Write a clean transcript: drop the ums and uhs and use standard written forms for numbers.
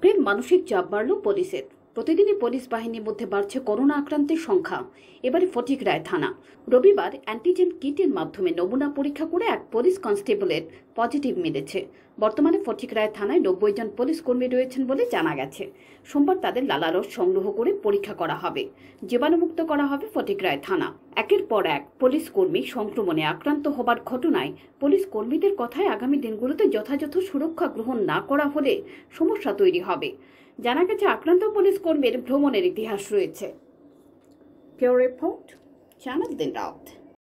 ফের মানসিক চাপ বাড়ল পুলিশের। প্রতিদিনই পুলিশ বাহিনীর মধ্যে বাড়ছে করোনা আক্রান্তের সংখ্যা। এবারে ফটিকরায় থানা রবিবার অ্যান্টিজেন কিটের মাধ্যমে নমুনা পরীক্ষা করে এক পুলিশ কনস্টেবলের পজিটিভ মিলেছে। বর্তমানে ফটিকরায় থানায় 90 জন পুলিশ কর্মী রয়েছেন বলে জানা গেছে। সোমবার তাদের লালারস সংগ্রহ করে পরীক্ষা করা হবে, জীবাণুমুক্ত করা হবে ফটিকরায় থানা। একের পর এক পুলিশ কর্মী সংক্রমণে আক্রান্ত হবার ঘটনায় পুলিশ কর্মীদের কথায় আগামী দিনগুলোতে যথাযথ সুরক্ষা গ্রহণ না করা হলে সমস্যা তৈরি হবে। জানা গেছে আক্রান্ত পুলিশ কর্মীর ভ্রমণের ইতিহাস রয়েছে। প্রিয় রিপোর্ট, চ্যানেল দিন রাত।